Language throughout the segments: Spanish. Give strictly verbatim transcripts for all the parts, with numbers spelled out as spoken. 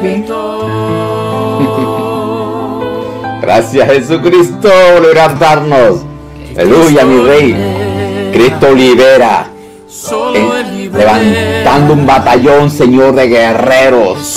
Gracias Jesucristo por levantarnos. Aleluya, mi Rey. Cristo libera. Eh, levantando un batallón, Señor, de guerreros.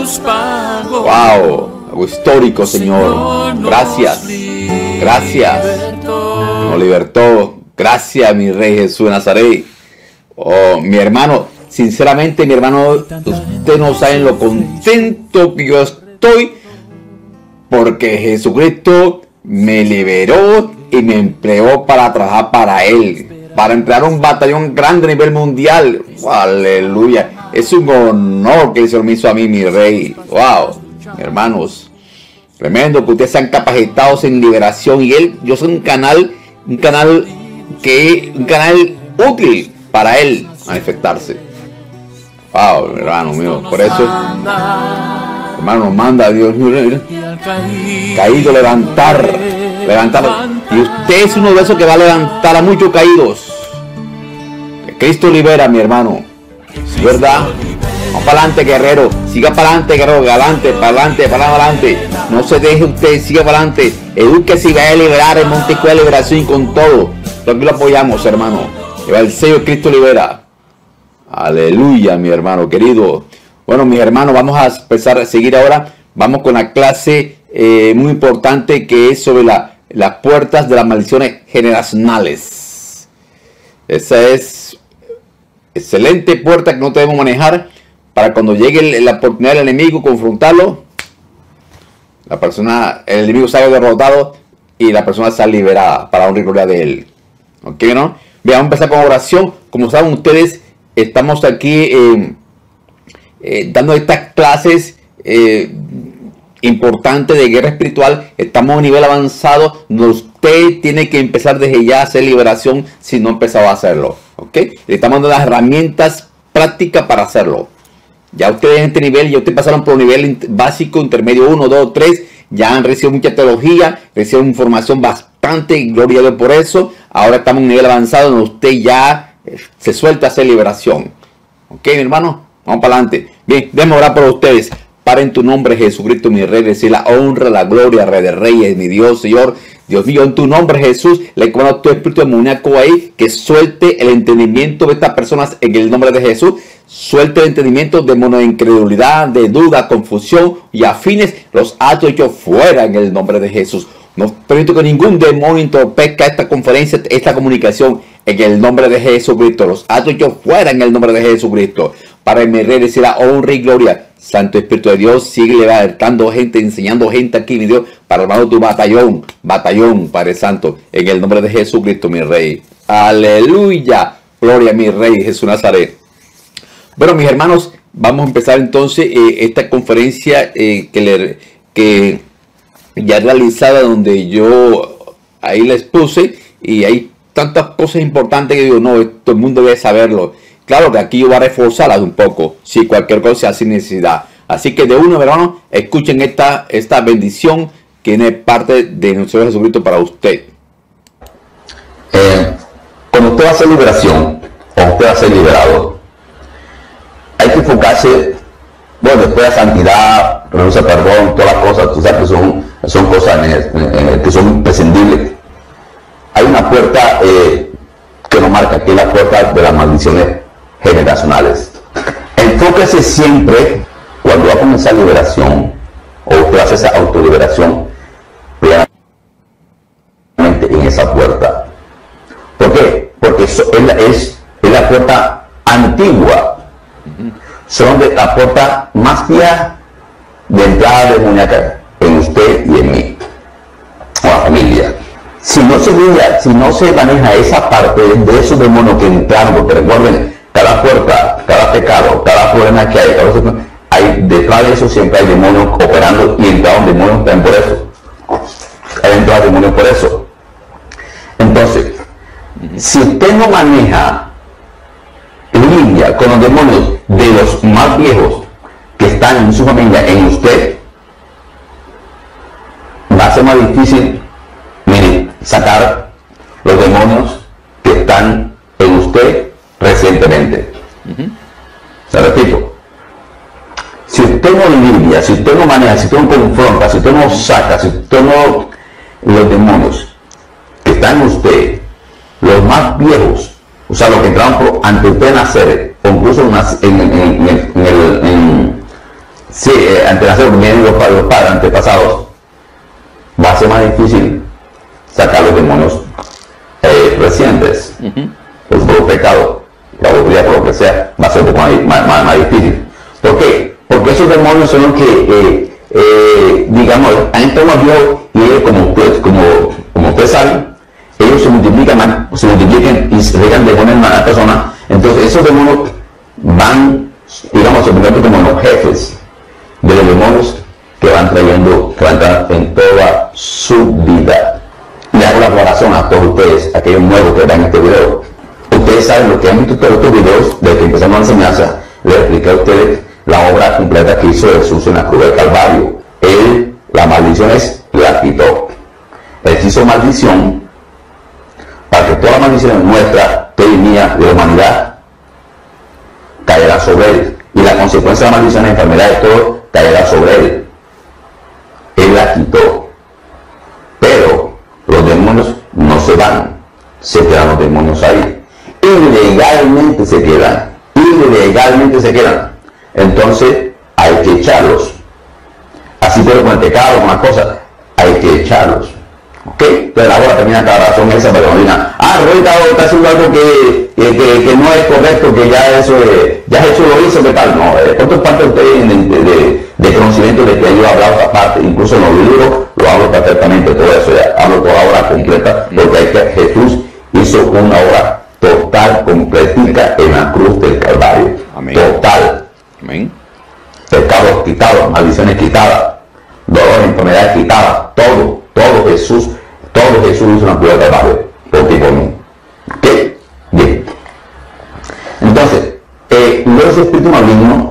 Wow, algo histórico, Señor. Gracias. Gracias. Nos libertó. Gracias, mi Rey Jesús de Nazaret. Oh, mi hermano, sinceramente, mi hermano, ustedes no saben lo contento que yo estoy porque Jesucristo me liberó y me empleó para trabajar para Él, para emplear un batallón grande a nivel mundial. Wow, aleluya. Es un honor que el Señor me hizo a mí, mi Rey. Wow, hermanos, tremendo que ustedes sean capacitados en liberación. Y Él, yo soy un canal, un canal que, un canal útil para Él manifestarse. Wow, hermano mío, por eso, hermano, nos manda a Dios, mira, caído, levantar, levantar. Y usted es uno de esos que va a levantar a muchos caídos. Que Cristo libera, mi hermano. ¿Verdad? Vamos para adelante, guerrero. Siga para adelante, guerrero. Galante, para adelante, para adelante. No se deje usted, siga para adelante. Edúquese y vaya a liberar el Monte de Liberación con todo. Aquí lo apoyamos, hermano. Lleva el sello de Cristo libera. Aleluya, mi hermano querido. Bueno, mis hermanos, vamos a empezar a seguir ahora. Vamos con la clase eh, muy importante que es sobre la, las puertas de las maldiciones generacionales. Esa es excelente puerta que no debemos manejar para cuando llegue la oportunidad del enemigo confrontarlo. La persona, el enemigo salga derrotado y la persona sea liberada para honra y gloria de él. ¿Ok, no? Bien, vamos a empezar con oración. Como saben ustedes, estamos aquí eh, eh, dando estas clases eh, importantes de guerra espiritual. Estamos a un nivel avanzado. Usted tiene que empezar desde ya a hacer liberación si no ha empezado a hacerlo. ¿Ok? Le estamos dando las herramientas prácticas para hacerlo. Ya ustedes en este nivel, ya ustedes pasaron por un nivel básico, intermedio uno, dos, tres. Ya han recibido mucha teología, reciben información bastante, gloria a Dios por eso. Ahora estamos en un nivel avanzado donde usted ya se suelta a hacer liberación. ¿Ok, mi hermano? Vamos para adelante. Bien, déjame orar por ustedes. Para en tu nombre, Jesucristo, mi Rey, decir la honra, la gloria, Rey de Reyes, mi Dios, Señor. Dios mío, en tu nombre, Jesús, le comando a tu espíritu demoníaco ahí que suelte el entendimiento de estas personas en el nombre de Jesús. Suelte el entendimiento de mono de incredulidad, de duda, confusión y afines. Los atos hechos fuera en el nombre de Jesús. No permito que ningún demonio entorpezca esta conferencia, esta comunicación en el nombre de Jesucristo. Los atos hechos fuera en el nombre de Jesucristo. Para mi Rey decir la honra y gloria. Santo Espíritu de Dios, sigue levantando gente, enseñando gente aquí, mi Dios, para armar tu batallón, batallón, Padre Santo, en el nombre de Jesucristo, mi Rey. Aleluya, gloria a mi Rey, Jesús Nazaret. Bueno, mis hermanos, vamos a empezar entonces eh, esta conferencia eh, que, le, que ya realizada, donde yo ahí les puse, y hay tantas cosas importantes que digo, no, todo el mundo debe saberlo. Claro que aquí yo voy a reforzarlas un poco, si cualquier cosa hace necesidad. Así que de uno, hermano, escuchen esta, esta bendición que viene parte de nuestro Jesucristo para usted. Eh, cuando usted va a hacer liberación, cuando usted va a ser liberado, hay que enfocarse, bueno, después de santidad, renuncia, perdón, todas las cosas, tú sabes que son, son cosas eh, eh, que son imprescindibles. Hay una puerta eh, que nos marca, que es la puerta de las maldiciones generacionales. Enfóquese siempre cuando va a comenzar liberación o usted hace esa autoliberación plenamente en esa puerta. ¿Por qué? Porque eso es, la, es, es la puerta antigua. Son de la puerta más vieja de entrada demoníaca en usted y en mí o la familia. Si no se mira, si no se maneja esa parte de esos demonios que entraron, porque recuerden, cada puerta, cada pecado, cada problema que hay, cada, hay detrás de eso siempre hay demonios operando y entraron demonios también por eso. Hay entrado demonios por eso. Entonces, si usted no maneja línea con los demonios de los más viejos que están en su familia, en usted, va a ser más difícil, mire, sacar los demonios que están en usted recientemente. Uh-huh. Se repito, si usted no lidia, si usted no maneja, si usted no confronta, si usted no saca, si usted no... Los demonios que están en usted, los más viejos, o sea, los que entraron por, antes de nacer, o incluso en, en, en, en, en el... En, sí, eh, antes de nacer, vienen los, los padres antepasados, va a ser más difícil sacar los demonios eh, recientes, uh-huh. por, por pecado, la brujería, por lo que sea, va a ser un poco más, más, más, más difícil. ¿Por qué? Porque esos demonios son los que, eh, eh, digamos, han entrado a Dios y ellos, como usted, como, como usted sabe, ellos se multiplican, se multiplican y se dejan de poner a la persona. Entonces esos demonios van, digamos, se convierten como los jefes de los demonios que van trayendo, que van trayendo en toda su vida. Le hago la aclaración a todos ustedes, aquellos nuevos que ven este video. Ustedes saben lo que han visto todos estos videos, desde que empezamos la enseñanza, les expliqué a ustedes la obra completa que hizo Jesús en la cruz del Calvario. Él, las maldiciones, la quitó. Él hizo maldición para que todas las maldiciones nuestras, de mía, de la humanidad, caerá sobre él. Y la consecuencia de la maldición, la enfermedad de todo, caerá sobre él. Él la quitó. Pero los demonios no se van, se quedan los demonios ahí. Ilegalmente se quedan. Ilegalmente se quedan. Entonces hay que echarlos. Así pero con el pecado, con las cosas, hay que echarlos. ¿Ok? Entonces ahora termina cada razón esa, pero no digan, ah, ahorita está haciendo algo que, que, que, que no es correcto, que ya eso, eh, ya eso lo hizo, ¿qué tal? No, eh, ¿cuántos parte ustedes de, de, de, de conocimiento de que yo he hablado esta parte? Incluso en los libros lo hablo perfectamente, todo eso, ya hablo toda la obra completa, porque hay que, Jesús hizo una obra total, completica en la cruz del Calvario. Amén. Total. Amén. Pecados quitados, maldiciones quitadas, dolor, enfermedades quitadas, todo, todo Jesús, todo Jesús hizo una cruz del Calvario, por ti y por mí. ¿Ok? Bien. Entonces, eh, los espíritus malignos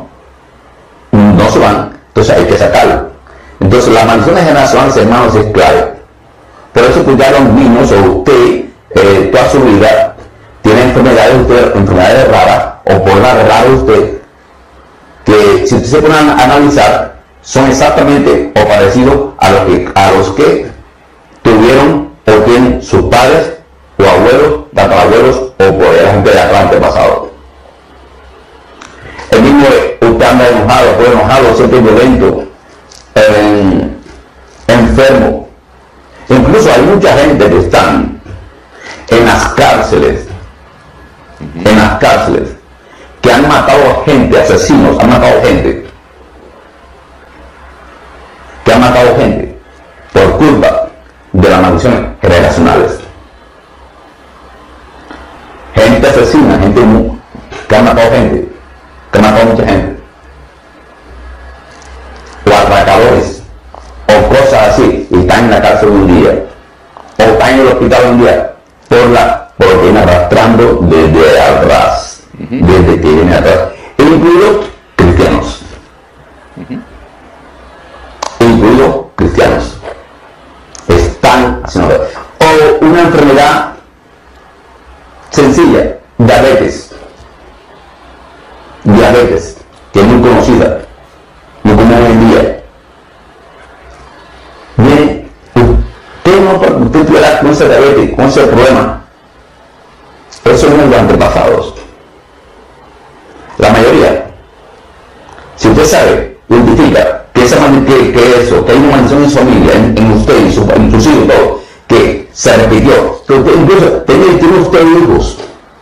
no se van, entonces hay que sacarlo. Entonces, las maldiciones generacionales, hermanos, es clave. Por eso, cuidar a los niños, o usted, eh, toda su vida, tiene enfermedades, usted, enfermedades raras, o por la rara usted, que si usted se pone a analizar, son exactamente o parecidos a los que, a los que tuvieron o tienen sus padres o abuelos, tatarabuelos o por la gente de atrás antepasado. El mismo, usted anda enojado, fue enojado, siempre violento, eh, enfermo. Incluso hay mucha gente que están en las cárceles, en las cárceles, que han matado gente, asesinos, han matado gente, que han matado gente por culpa de las maldiciones generacionales. Gente asesina, gente que ha matado gente, que ha matado mucha gente, o atracadores, o cosas así, y están en la cárcel un día, o están en el hospital un día, por la, por lo que vienen arrastrando desde atrás, uh-huh. desde que viene atrás, incluidos cristianos, uh-huh. incluidos cristianos, están haciendo, o una enfermedad sencilla, diabetes, diabetes, que es muy conocida, muy común hoy en día. Bien, usted no, usted tuviera con esa diabetes, con ese problema, eso no es de antepasados. La mayoría, si usted sabe, identifica que, esa, que, que eso, que hay una maldición en su familia, en, en usted, en, su, en sus hijos, todo, que se repitió, que usted incluso tiene, tiene usted hijos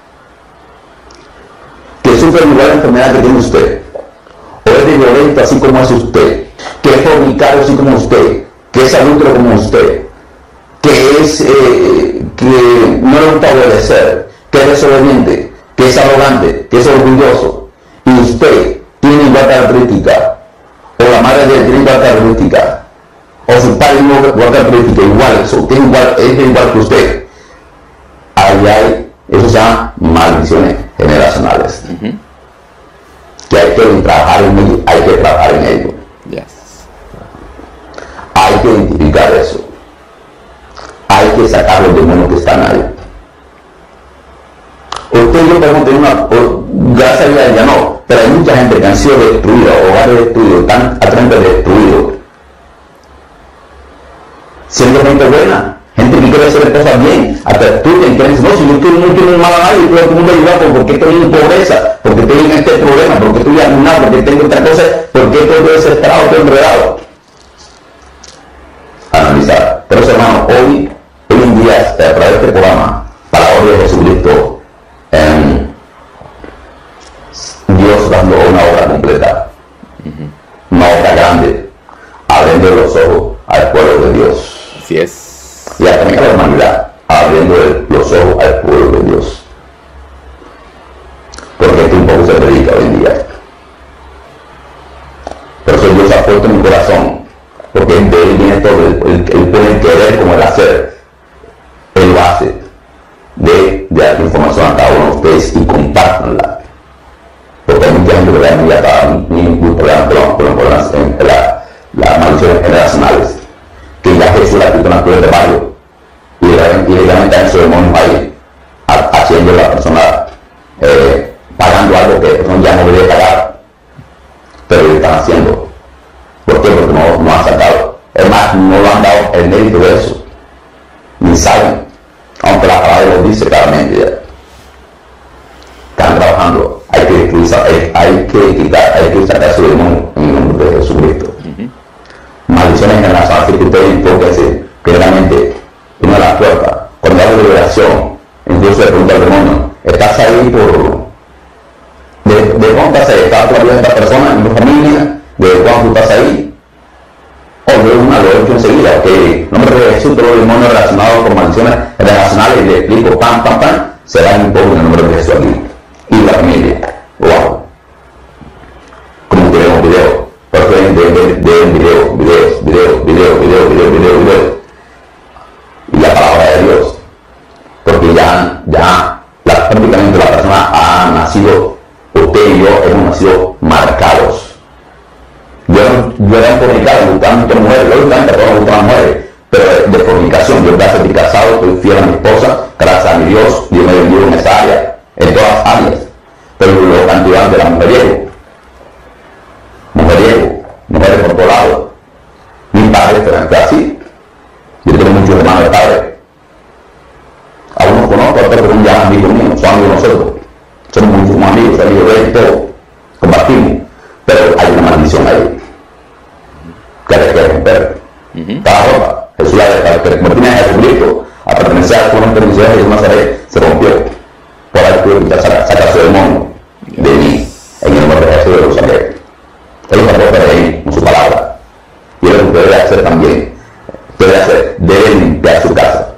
que sufren igual la enfermedad que tiene usted, o es de violento así como es usted, que es fornicario así como usted, que es adúltero como usted, que es eh, que no le gusta obedecer, que es desobediente, que es arrogante, que es orgulloso, y usted tiene igual característica, o la madre tiene igual característica, o su padre tiene igual característica, igual, eso, tiene igual, es igual que usted, ahí hay, eso se llama maldiciones generacionales. Uh-huh. Que hay que trabajar en ello, hay que trabajar en ello. Yes. Hay que identificar eso. Hay que sacar los demonios que están ahí. Usted y yo podemos tener una, gracias a Dios ya no, pero hay mucha gente gente que han sido destruidos, hogares destruidos, están atravesando destruidos. Siendo gente buena, gente que quiere hacer cosas bien, hasta tú que entiendes, no, si yo quiero, no quiero mal a nadie, todo el mundo ayudar, porque estoy en pobreza, porque estoy en este problema, porque estoy arruinado, porque tengo otra cosa, porque estoy desesperado, estoy enredado. Analizar. Pero hermanos, hoy, hoy en día, a través de este programa, para la gloria de Jesucristo, eh, Dios dando una obra completa, uh-huh. una obra grande, abriendo los ojos al pueblo de Dios. Así es. Y también a la humanidad, abriendo los ojos al pueblo de Dios. Porque este un poco se predica hoy en día. Por eso Dios ha puesto en mi corazón, porque de él viene todo, él, él puede el querer como el hacer. Él lo hace. De, de dar información a cada uno de ustedes y compártanla. Porque hay mucha gente que realmente ya está muy problemas en la, las maldiciones generacionales. Que ya Jesús la quitó en la cruz de barrio y directamente a esos demonios ahí haciendo a la persona eh, pagando algo que la persona ya no debería pagar, pero lo están haciendo. ¿Por qué? Porque no, no han sacado, es más, no lo han dado el mérito de eso, ni saben, aunque la palabra lo dice claramente ya. Están trabajando, hay que destruir, hay, hay que quitar, hay que sacar ese demonio en el nombre de Jesucristo. Uh-huh. Maldiciones en la salud que ustedes enfóquense claramente una de las puertas. Cuando hablo de liberación, incluso le pregunto al demonio, ¿estás ahí por... ¿De, de cuándo estás ahí? ¿Estás todavía esta persona en tu familia? ¿De cuándo tú estás ahí? O de una, lo he hecho enseguida, ok, no me refiero a Jesús, pero los demonios relacionados con maldiciones relacionales, y le explico, pam, pam, pam, será un poco en el nombre de Jesús aquí. Y la familia, wow. Como que vemos videos. Por eso de, de, de, de videos, videos, videos, videos, videos, videos, videos, videos. Y la palabra de Dios. Porque ya, ya, la, prácticamente la persona ha nacido, usted y yo hemos nacido marcados. Yo, yo era un fornicado, me gustaban muchas mujeres, yo gustaba, pero me gustaban mujeres. Pero de, de fornicación, yo gracias a ti casado, estoy fiel a mi esposa, gracias a mi Dios, Dios me bendijo en esa área, en todas las áreas. Pero lo cantidad de la mujeriego. Mujeriego, mujeres por todos lados. Mi padre fue así. Yo tengo muchos hermanos de padre. A unos conozco, a otros son ya amigos míos, son amigos de nosotros. Somos muchos amigos, amigos de él y todo. Compartimos. Pero hay una maldición ahí. Que hay que romper. Uh-huh. Cada ropa. Jesús la que convertía a Jesucristo, a pertenecer a una pertenencia de Jesús Nazaret, se rompió. Por ahí tuve que sacar, sacar su demonio de mí, en el nombre de Jesús de Jerusalén. Él se rompe de ahí con su palabra. Y él lo debe hacer también. Debe hacer, debe limpiar su casa.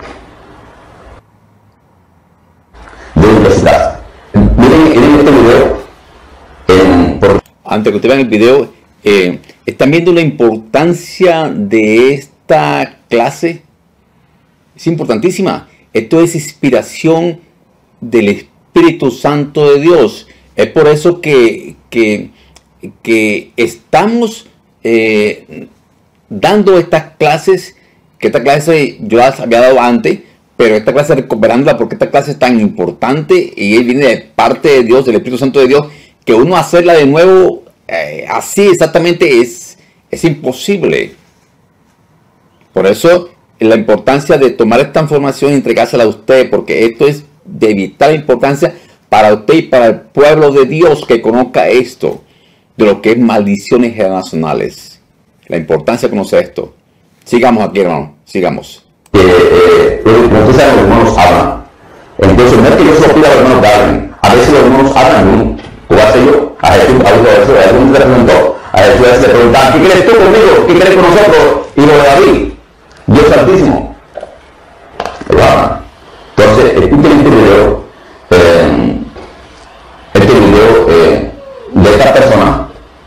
Debe limpiar su casa. Miren, miren este video. En, por... Antes que ustedes vean el video, eh, ¿están viendo la importancia de esta clase? Es importantísima. Esto es inspiración del Espíritu Santo de Dios. Es por eso que, que, que estamos eh, dando estas clases, que esta clase yo las había dado antes, pero esta clase recuperándola porque esta clase es tan importante y él viene de parte de Dios, del Espíritu Santo de Dios, que uno hacerla de nuevo eh, así exactamente es, es imposible. Por eso la importancia de tomar esta información y entregársela a usted, porque esto es de vital importancia para usted y para el pueblo de Dios que conozca esto, de lo que es maldiciones generacionales. La importancia de conocer esto. Sigamos aquí, hermano, sigamos. Eh, eh, como ustedes saben, los hermanos hablan. Entonces, no es que yo se lo pida a los hermanos que hablen. A veces los hermanos hablan, ¿cómo hace yo? A Jesús, a Jesús, a Jesús le preguntó. A Jesús le preguntaban, ¿qué crees tú conmigo? ¿Qué crees con nosotros? Y lo de David, Dios Santísimo. Lo hablan. Entonces, escuchen este video, eh, este video eh, de esta persona,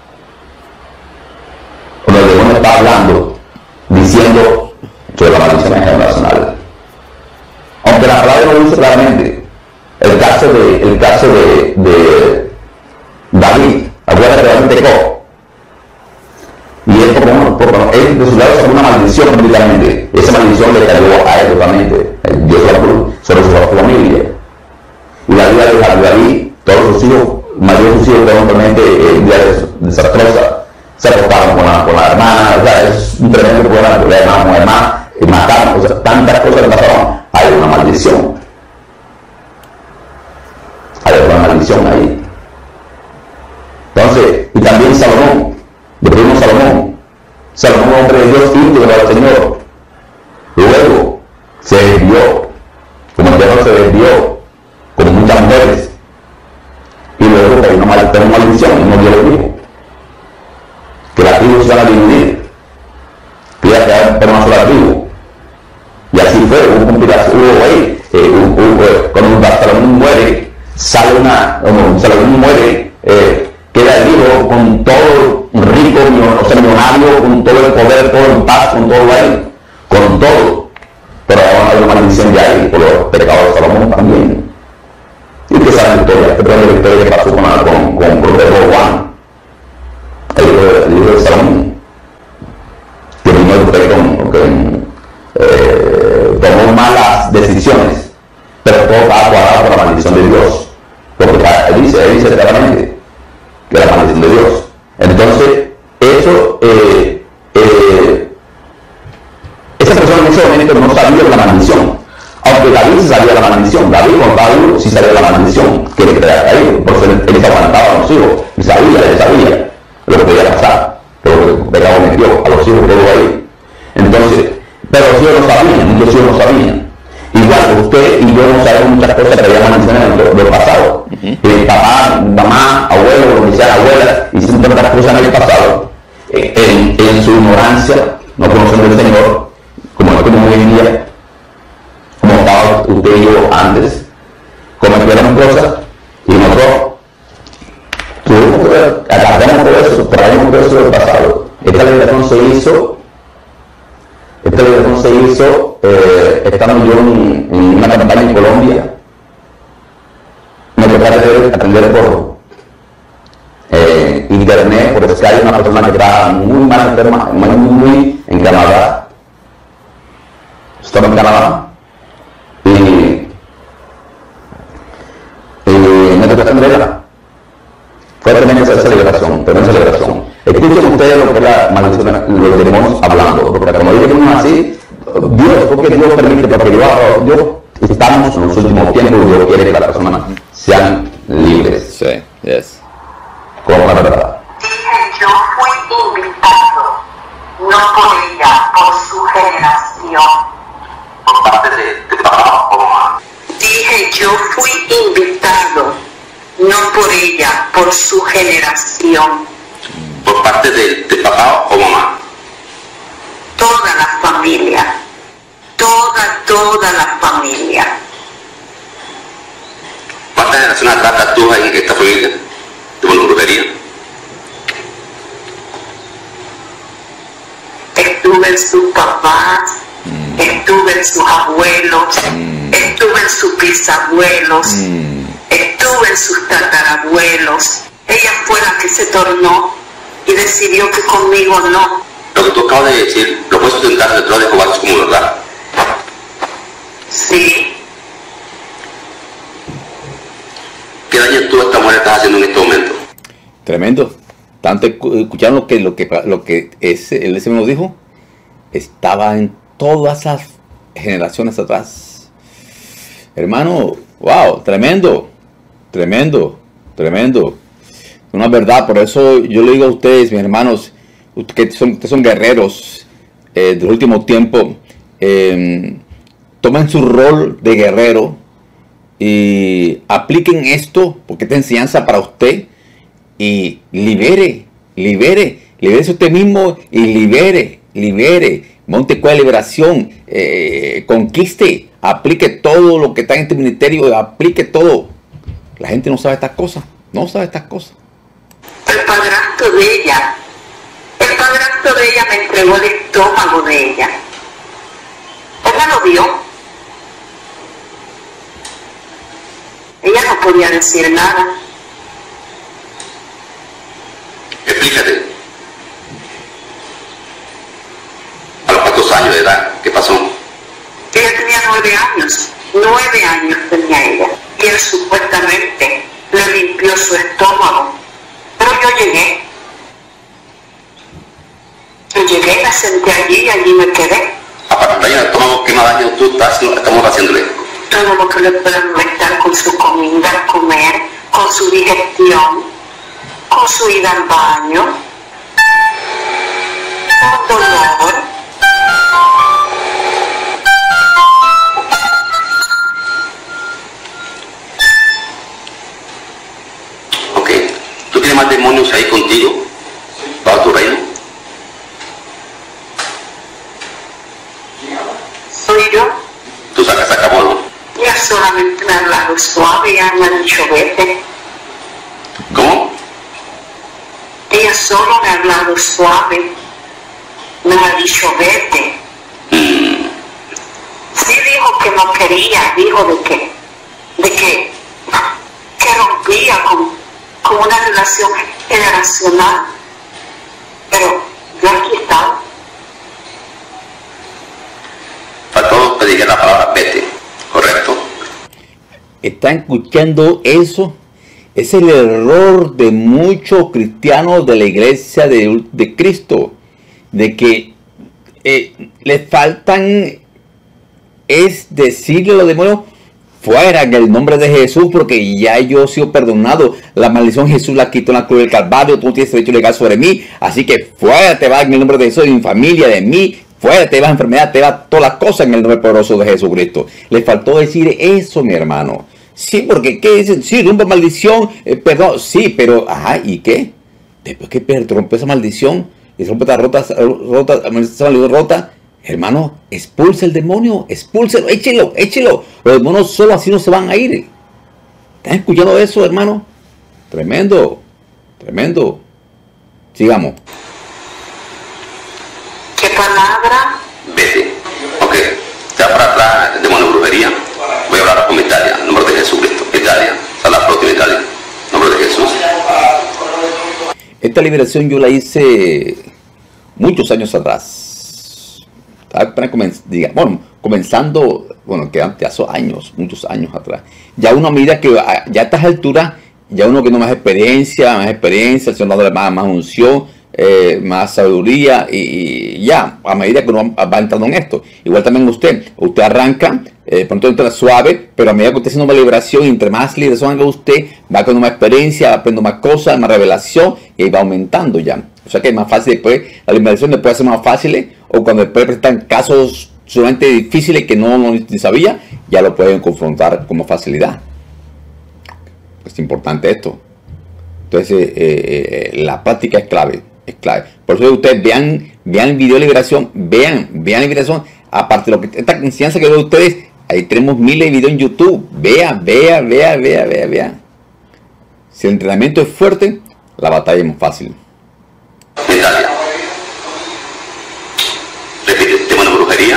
donde el demonio está hablando, diciendo sobre la maldición generacional. Aunque la palabra no lo dice claramente, el caso de, el caso de, de David, acuérdate de David pecó. Y él, como, como él de su lado sacó una maldición militarmente. Esa maldición le cayó a él totalmente. Dios lo sobre su familia. Y la vida de David, todos sus hijos, mayores de sus hijos, fueron totalmente eh, Salomón, un hombre de Dios, íntegro al Señor. Luego se desvió, como el diablo se desvió, con muchas mujeres. Y luego hay una, mal, una maldición, y no Dios lo dijo. Que las tribus se van a dividir. Que iba a quedar por una sola tribu. Y así fue, hubo compilación, hubo ahí, eh, hubo, hubo, cuando Salomón muere, sale una, como Salomón muere, eh, queda el hijo con todo rico, o sea, millonario, con todo el poder, todo el paz, con todo ahí, con todo. Pero ahora hay una maldición de ahí por los pecados de Salomón también. Y que sabe la historia, que la historia que pasó con, con, con, con Roboam, el hijo, el hijo de Salomón, que vino el rey con, con eh, tomó malas decisiones, pero todo estaba cuadrado por la maldición de Dios, porque él dice, él dice claramente que la maldición de Dios. Entonces, eso, eh, eh, esa persona en ese momento no sabía de la maldición, aunque David sí sabía de la maldición. David con David sí sabía de la maldición que le quedaba caído, por eso él, él se aguantaba a los hijos, y sabía, él sabía lo que podía pasar, pero lo que el pecado metió a los hijos, todo ahí. Entonces, pero los hijos no sabían, muchos hijos no sabían. Igual, usted y yo no sabemos muchas cosas que había maldiciones del, del pasado. Uh-huh. eh, papá, mamá, abuelo, lo que sea, abuela, hicieron tantas cosas en el pasado. Eh, en, en su ignorancia, no conociendo al Señor, como no como hoy en día, como estaba usted y yo antes, cometieron cosas y nosotros tuvimos que agarramos todo eso, traemos todo eso del pasado. Esta liberación se hizo. Esta liberación se hizo eh, estando yo en, en una campaña en Colombia. Me tocó atender por eh, internet, por Skype, una persona que estaba muy mal enferma, muy, muy en Canadá. Estaba en Canadá. Y, y me tocó atenderla. Fue tremenda esa celebración, tremenda celebración. Escuchen ustedes lo que es la maldición, lo que tenemos hablando, porque como digo así, Dios, porque Dios permite, porque yo, Dios, estamos en los últimos tiempos y Dios quiere que las personas sean libres. Sí, yes. Como la verdad. Dije, yo fui invitado, no por ella, por su generación. Por parte de, de papá o mamá. Dije, yo fui invitado, no por ella, por su generación. Por parte de, de papá o mamá. Toda la familia, toda, toda la familia. ¿Cuántas generaciones atrás tú en esta familia? ¿De una brujería? Estuve en sus papás, mm. estuve en sus abuelos, mm. estuve en sus bisabuelos, mm. estuve en sus tatarabuelos. Ella fue la que se tornó y decidió que conmigo no. Lo que tú acabas de decir, lo puedes sustentar detrás de Jehová como verdad. Sí. ¿Qué daño tú a esta mujer estás haciendo en este momento? Tremendo. Tanto escucharon lo que lo que lo que ese el ese nos dijo, estaba en todas esas generaciones atrás. Hermano, wow, tremendo, tremendo, tremendo. Una verdad, por eso yo le digo a ustedes, mis hermanos, que son, que son guerreros eh, del último tiempo, eh, tomen su rol de guerrero y apliquen esto, porque esta enseñanza para usted, y libere, libere, libere usted mismo y libere, libere, monte cuál liberación, eh, conquiste, aplique todo lo que está en este ministerio, aplique todo. La gente no sabe estas cosas, no sabe estas cosas. El padrastro de ella, el padrastro de ella me entregó el estómago de ella. Ella lo vio. Ella no podía decir nada. Explícate. ¿A los cuántos años de edad? ¿Qué pasó? Ella tenía nueve años. Nueve años tenía ella. Y él supuestamente le limpió su estómago. Pero yo llegué. Yo llegué, me senté allí y allí me quedé. Aparte de estómago, ¿qué más daño tú estás, estamos haciéndole? Todo lo que le puedan meter con su comida, comer, con su digestión, con su ida al baño. dolor. Ok, ¿tú tienes más demonios ahí contigo? ¿Para tu reino? Soy yo. ¿Tú sacas a cabo, no? Ella solamente me ha hablado suave, ya me ha dicho vete. ¿Cómo? Ella solo me ha hablado suave, me ha dicho vete. Mm. Sí dijo que no quería, dijo de que, de que, que rompía con, con una relación generacional. Pero yo aquí estaba. Para todos te dije la palabra vete, ¿correcto? ¿Están escuchando eso? Es el error de muchos cristianos de la iglesia de, de Cristo, de que eh, les faltan es decirle a los demonios fuera en el nombre de Jesús, porque ya yo he sido perdonado. La maldición Jesús la quitó en la cruz del Calvario. Tú no tienes derecho legal sobre mí, así que fuera te va en el nombre de Jesús, de mi familia, de mí. Fuera te va enfermedad, te va todas las cosas en el nombre poderoso de Jesucristo. Les faltó decir eso, mi hermano. Sí, porque ¿qué dicen? Sí, rompe maldición, eh, perdón. Sí, pero, ajá, ¿y qué? Después que rompe esa maldición y rompe esa rota, rota, esa maldición rota, hermano, expulsa el demonio, expúlselo, échelo, échelo. Los demonios solo así no se van a ir. ¿Están escuchando eso, hermano? Tremendo, tremendo. Sigamos. ¿Qué palabra? Vete. Ok, ya para atrás, el demonio de brujería. Voy a hablar con Italia, en nombre de Jesucristo. Italia, a la próxima Italia, en nombre de Jesús. Esta liberación yo la hice muchos años atrás. Bueno, comenzando, bueno, que antes, hace años, muchos años atrás. Ya uno mira que ya a estas alturas, ya uno que no más experiencia, más experiencia, el Señor dándole más, más unción, eh, más sabiduría, y, y ya, a medida que uno va entrando en esto.Igual también usted, usted arranca, eh, pronto entra suave, pero a medida que usted haciendo una liberación, entre más liberación haga usted, va con más experiencia, va aprendiendo más cosas, más revelación, y ahí va aumentando ya. O sea que es más fácil después, la liberación después hace más fácil, o cuando después presentan casos sumamente difíciles que no, no ni sabía, ya lo pueden confrontar con más facilidad. Es importante esto. Entonces, eh, eh, la práctica es clave, es clave. Por eso ustedes vean, vean el video de liberación, vean, vean la liberación. Aparte de lo que esta enseñanza que veo de ustedes, ahí tenemos miles de videos en YouTube. Vean, vean, vean, vean, vean, vean. Si el entrenamiento es fuerte, la batalla es más fácil. Italia. Repite, tema de brujería.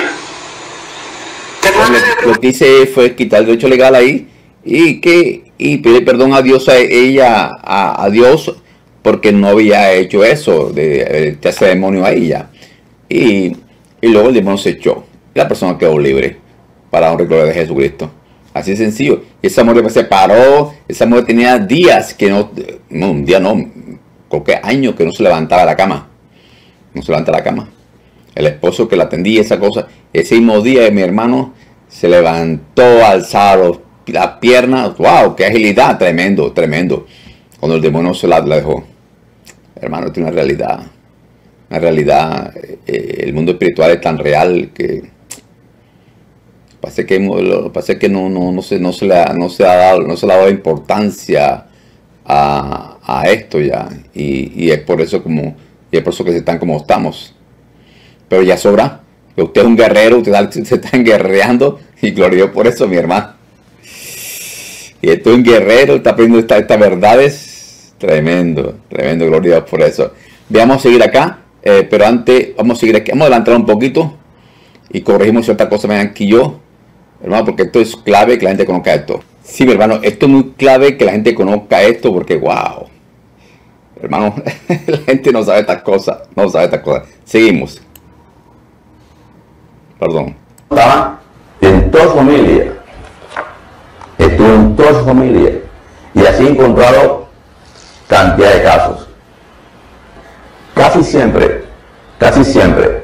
Lo, lo que hice fue quitar el derecho legal ahí y que y pedir perdón a Dios, a ella, a, a Dios, porque no había hecho eso de, de ese demonio ahí ya. Y, y luego el demonio se echó. Y la persona quedó libre para honrar y gloria de Jesucristo. Así de sencillo. Y esa mujer se paró. Esa mujer tenía días que no, no, un día no, cualquier año que no se levantaba de la cama. No se levantaba de la cama. El esposo que la atendía, esa cosa, ese mismo día mi hermano se levantó, alzado las piernas. ¡Wow! ¡Qué agilidad! Tremendo, tremendo. Cuando el demonio se la, la dejó. Hermano, es una realidad. Una realidad. Eh, el mundo espiritual es tan real que parece que, parece que no, no, no, se, no, se le ha, no, se ha dado, no se le ha dado importancia a, a esto ya. Y, y es por eso como y es por eso que se están como estamos. Pero ya sobra. Que usted es un guerrero, usted se está guerreando. Y gloria a Dios por eso, mi hermano. Y esto es un guerrero, está aprendiendo estas esta verdades. Tremendo, tremendo, gloria a Dios por eso. Veamos seguir acá. Eh, pero antes, vamos a seguir aquí. Vamos a adelantar un poquito. Y corregimos ciertas cosas aquí yo. Hermano, porque esto es clave que la gente conozca esto. Sí, mi hermano, esto es muy clave que la gente conozca esto porque, wow. Hermano, la gente no sabe estas cosas. No sabe estas cosas. Seguimos. Perdón. Estaba en toda su familia. Estuvo en toda su familia. Y así he encontrado cantidad de casos. Casi siempre, casi siempre,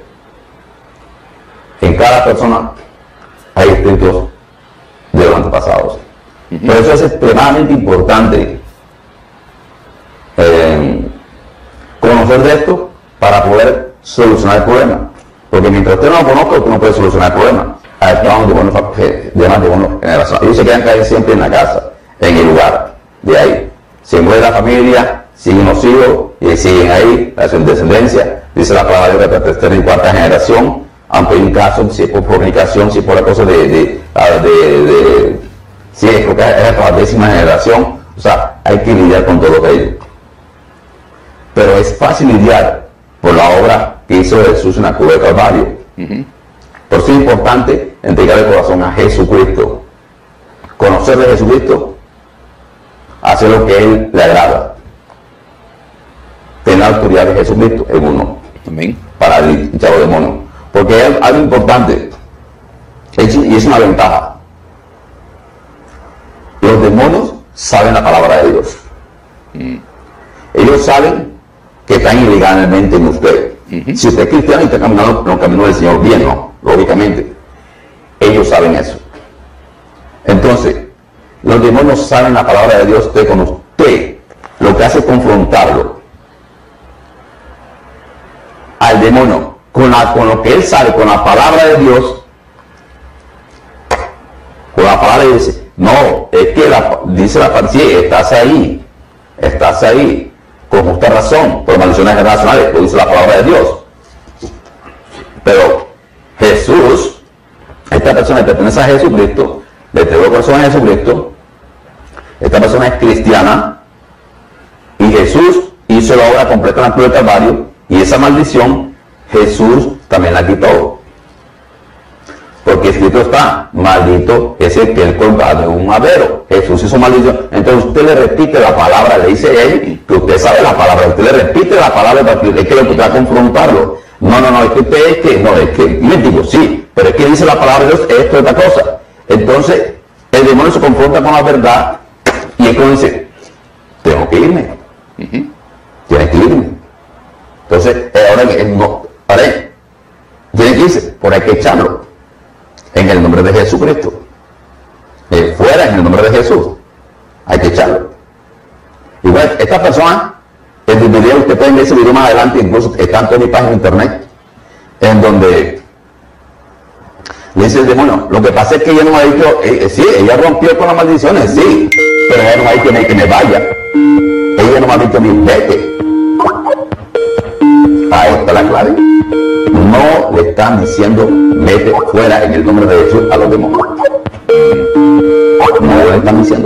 en cada persona hay espíritus de los antepasados. Uh-huh. Por eso es extremadamente importante eh, conocer de esto para poder solucionar el problema. Porque mientras usted no lo conozca, usted no puede solucionar el problema. Actúan de buenos demás de buenos generaciones. Ellos se quedan caer siempre en la casa, en el lugar. De ahí. Se muere la familia, siguen los hijos y siguen ahí, la descendencia. Dice la palabra de Dios que la tercera y cuarta generación, aunque hay un caso, si es por fornicación, si es por la cosa de, de, de, de, de si es porque es la décima generación. O sea, hay que lidiar con todo ello. Pero es fácil lidiar por la obra que hizo Jesús en la cruz de Calvario. Uh-huh. Por eso es importante entregar el corazón a Jesucristo, conocer de Jesucristo, hacer lo que Él le agrada, tener la autoridad de Jesucristo en uno. Amén. Para echar los demonios. Porque es algo importante y es una ventaja. Los demonios saben la palabra de Dios. Mm. Ellos saben que están ilegalmente en usted. Uh-huh. Si usted es cristiano y está caminando en los caminos del Señor bien, ¿no? Lógicamente. Ellos saben eso. Entonces, los demonios saben la palabra de Dios de con usted. Lo que hace es confrontarlo al demonio con, la, con lo que él sabe, con la palabra de Dios. Con la palabra de Dios. No, es que la, dice la palabra, sí, estás ahí. Estás ahí. Con justa razón, por maldiciones generacionales, lo dice la palabra de Dios. Pero Jesús, esta persona que pertenece a Jesucristo, le entregó el corazón a Jesucristo, esta persona es cristiana, y Jesús hizo la obra completa en la cruz del Calvario, y esa maldición Jesús también la quitó. Porque escrito está, maldito es el que el colgado de un madero. Jesús hizo maldición. Entonces usted le repite la palabra, le dice a él que usted sabe la palabra, usted le repite la palabra, es que lo que usted va a confrontarlo. No, no, no, es que usted es que, no, es que, le digo, sí, pero es que dice la palabra de Dios, esto es otra cosa. Entonces, el demonio se confronta con la verdad y es como dice, tengo que irme. Uh-huh. Tienes que irme. Entonces, ahora no, ahora, tiene que irse, por hay que echarlo. En el nombre de Jesucristo. Eh, fuera en el nombre de Jesús. Hay que echarlo. Igual, esta persona, en el video, usted puede ver ese video más adelante, incluso está en toda mi página de internet, en donde le dice el demonio, lo que pasa es que ella no me ha dicho, eh, sí, ella rompió con las maldiciones, sí, pero ella no me ha dicho que me, que me vaya. Ella no me ha dicho ni vete. Ahí está la clave. No le están diciendo vete fuera en el nombre de Jesús a los demonios. No le están diciendo.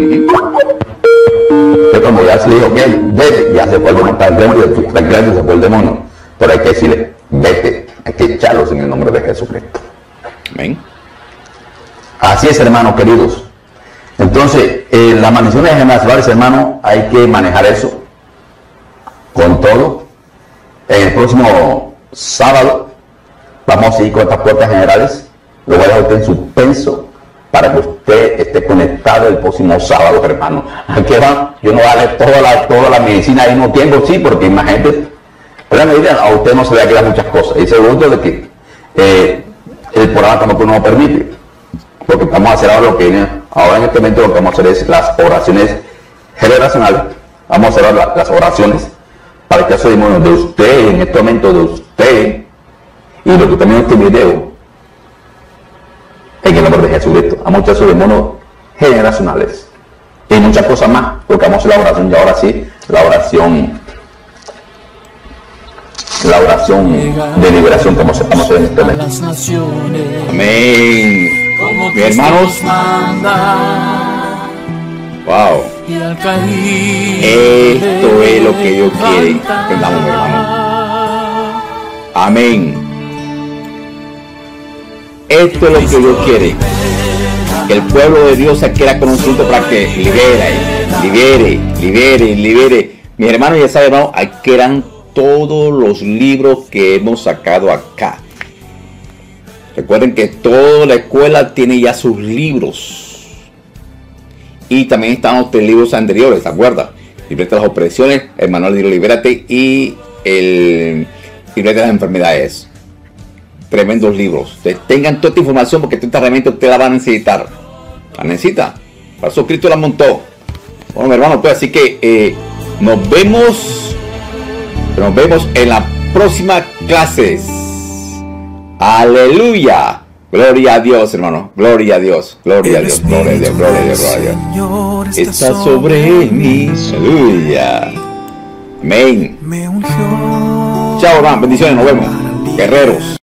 Que como ya se le dijo bien, vete, ya se fue el demonio, está el se fue el demonio. Pero hay que decirle, vete, hay que echarlos en el nombre de Jesucristo. Amén. Así es, hermanos queridos. Entonces, eh, las maldiciones generacionales, hermanos, hay que manejar eso con todo. En el próximo sábado vamos a ir con estas puertas generales. Lo voy a dejar usted en suspenso para que usted esté conectado el próximo sábado, hermano. Aquí van, yo no voy a darle toda la, toda la medicina al mismo tiempo, sí, porque imagínate, pero me dirán, a usted no se le va a quedar muchas cosas. Y segundo, de que eh, el programa tampoco nos lo permite, porque vamos a hacer ahora lo que viene, ahora en este momento lo que vamos a hacer es las oraciones generacionales. Vamos a hacer ahora las oraciones para que eso de usted, en este momento de usted, y lo que también en este video, en el nombre de Jesucristo. Vamos a hacer esos demonios generacionales y muchas cosas más, porque vamos a hacer la oración, y ahora sí, la oración, la oración de liberación que vamos a hacer en este momento. Amén. Mis hermanos, wow. Esto es lo que Dios quiere. Entendamos, hermano. Amén. Esto es lo que Dios quiere. Que el pueblo de Dios se adquiera conocimiento para que libere, libere, libere, libere. Mis hermanos, ya saben, hermano, aquí eran todos los libros que hemos sacado acá. Recuerden que toda la escuela tiene ya sus libros. Y también están los tres libros anteriores, ¿se acuerdan? Libreta de las opresiones, el manual de Libérate y el libreta de las enfermedades. Tremendos libros. Entonces, tengan toda esta información porque esta herramienta usted la va a necesitar. La necesita. Para eso Cristo la montó. Bueno, mi hermano, pues así que eh, nos vemos. Nos vemos en la próximas clases. Aleluya. Gloria a Dios, hermano. Gloria a Dios. Gloria a Dios. Gloria a Dios. Gloria a Dios. Gloria a Dios. Está sobre mí. Aleluya. Amén. Chao, hermano. Bendiciones. Nos vemos. Guerreros.